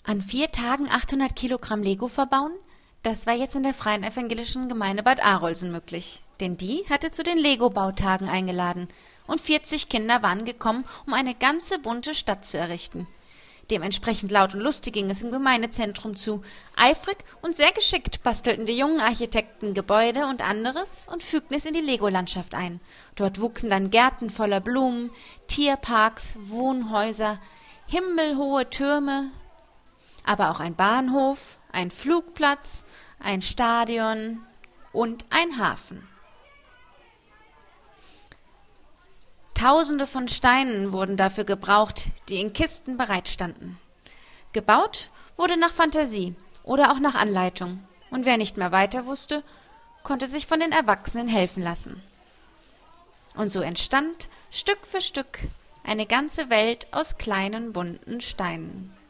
An 4 Tagen 800 Kilogramm Lego verbauen? Das war jetzt in der Freien Evangelischen Gemeinde Bad Arolsen möglich. Denn die hatte zu den Lego-Bautagen eingeladen. Und 40 Kinder waren gekommen, um eine ganze bunte Stadt zu errichten. Dementsprechend laut und lustig ging es im Gemeindezentrum zu. Eifrig und sehr geschickt bastelten die jungen Architekten Gebäude und anderes und fügten es in die Lego-Landschaft ein. Dort wuchsen dann Gärten voller Blumen, Tierparks, Wohnhäuser, himmelhohe Türme, aber auch ein Bahnhof, ein Flugplatz, ein Stadion und ein Hafen. Tausende von Steinen wurden dafür gebraucht, die in Kisten bereitstanden. Gebaut wurde nach Fantasie oder auch nach Anleitung. Und wer nicht mehr weiter wusste, konnte sich von den Erwachsenen helfen lassen. Und so entstand Stück für Stück eine ganze Welt aus kleinen bunten Steinen.